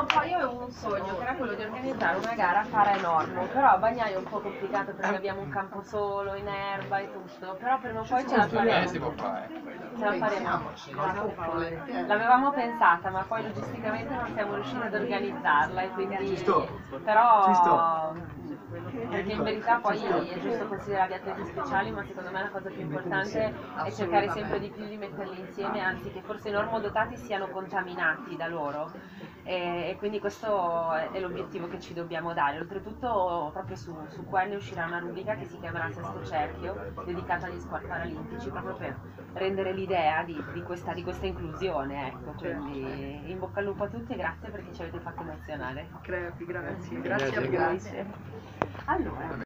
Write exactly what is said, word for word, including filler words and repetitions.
No, poi io avevo un sogno, che era quello di organizzare una gara a Fara Enormo, però a Bagnaio è un po' complicato perché abbiamo un campo solo, in erba e tutto, però prima o poi ce la faremo. Si può fare. Ce la faremo. L'avevamo pensata, ma poi logisticamente non siamo riusciti ad organizzarla e quindi... Ci sto. Però... Ci sto. Perché in verità poi è giusto considerare gli atleti speciali, ma secondo me la cosa più importante è cercare sempre di più di metterli insieme, anzi che forse i normodotati siano contaminati da loro. E, e quindi questo è l'obiettivo che ci dobbiamo dare. Oltretutto proprio su, su Quen uscirà una rubrica che si chiamerà Sesto Cerchio, dedicata agli sport paralimpici, proprio per rendere l'idea di, di, questa, di questa inclusione. Ecco. Quindi in bocca al lupo a tutti e grazie perché ci avete fatto emozionare. Crepi, grazie. Grazie, Grazie a voi. Allora.